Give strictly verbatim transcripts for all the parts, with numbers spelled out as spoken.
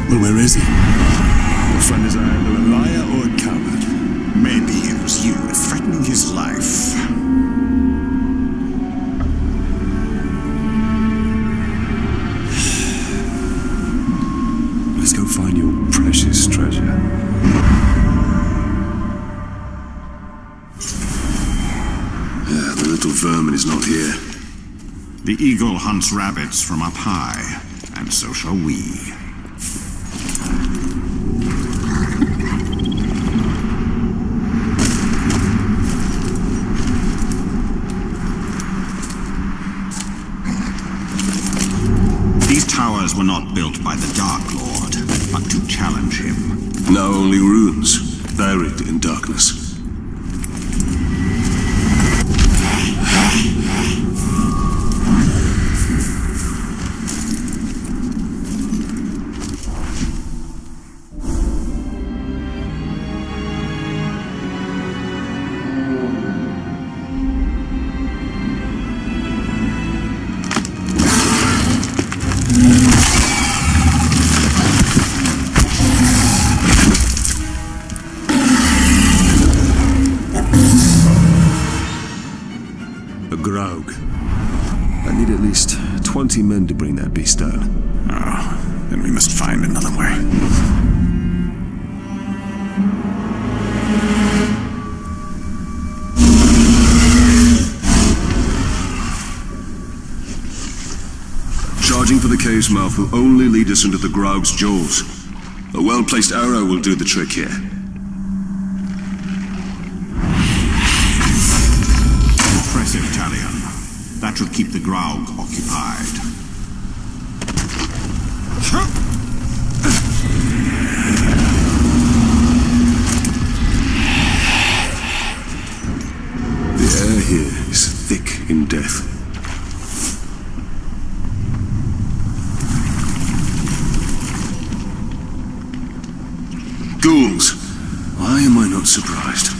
Well, where is he? Your friend is either a liar or a coward. Maybe it was you threatening his life. Let's go find your precious treasure. Yeah, the little vermin is not here. The eagle hunts rabbits from up high, and so shall we. These towers were not built by the Dark Lord, but to challenge him. Now only ruins, buried in darkness. I need at least twenty men to bring that beast down. Oh, then we must find another way. Charging for the cave's mouth will only lead us into the Graug's jaws. A well-placed arrow will do the trick here. Impressive, Talion. That should keep the Graug occupied. The air here is thick in death. Ghouls! Why am I not surprised?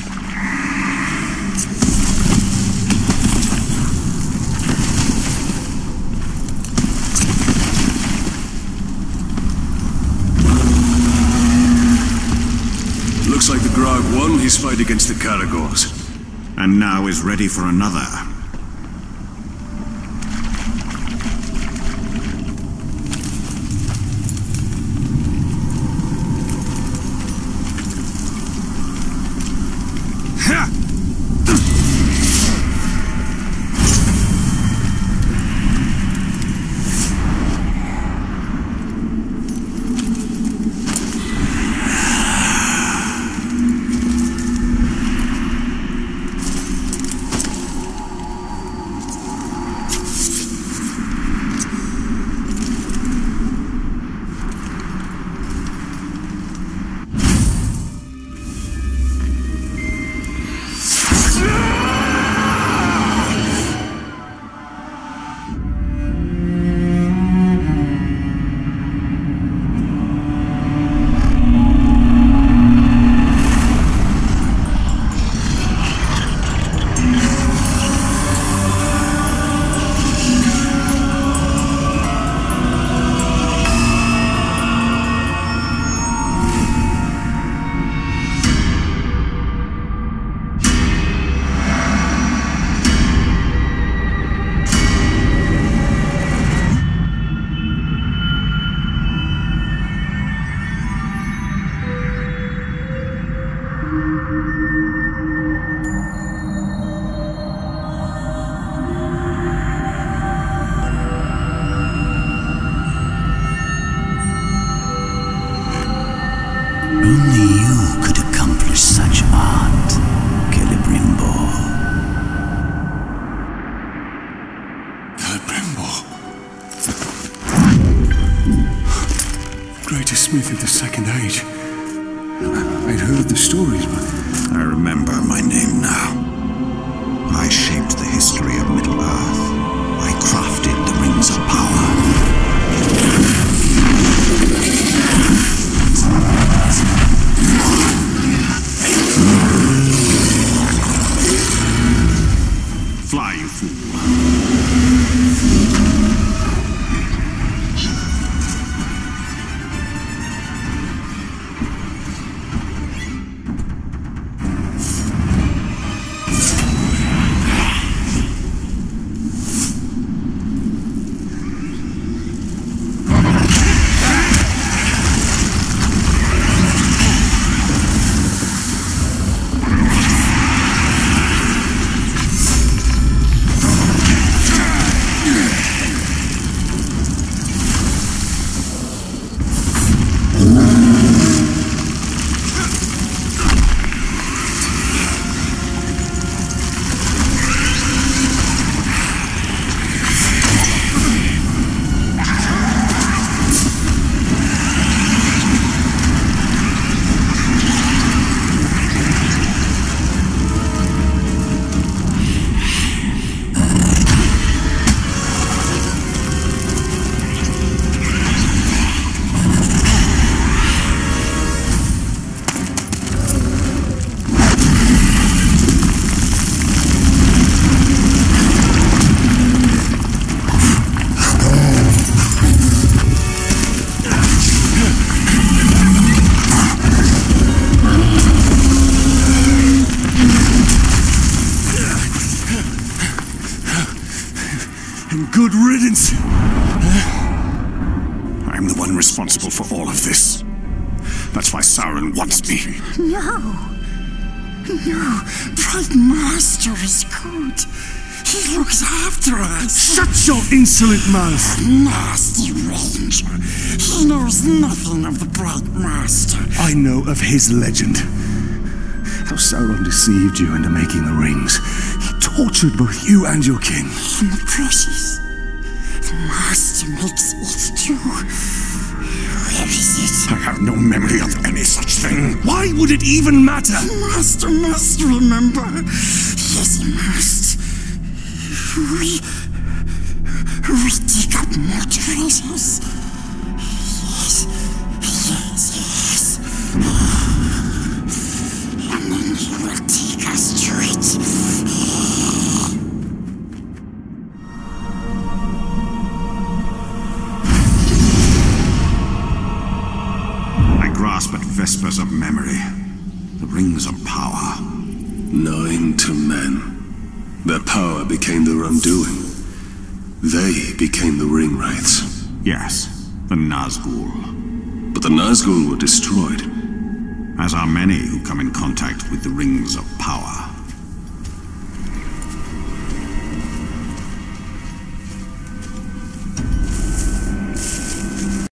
Looks like the Graug won his fight against the Caragors. And now is ready for another. Only you could accomplish such art, Celebrimbor. Celebrimbor. Greatest smith of the Second Age. I'd heard the stories, but... I remember my name now. I shaped the history of Middle-earth. I crafted the Rings of Power. Fly, you fool. evidence? I'm the one responsible for all of this. That's why Sauron wants me. No. No. Bright Master is good. He looks after us. Shut your insolent mouth! Nasty Ranger. He knows nothing of the Bright Master. I know of his legend. How Sauron deceived you into making the rings. He tortured both you and your kin. And the precious. The Master makes it too. Where is it? I have no memory of any such thing. Why would it even matter? The Master must remember. Yes, he must. We... We dig up more treasures. Yes, yes, yes. And then he will take us to it. I grasp at vespers of memory. The rings of power. Nine to men. Their power became their undoing. They became the ring wraiths. Yes, the Nazgul. But the Nazgul were destroyed. As are many who come in contact with the rings of power.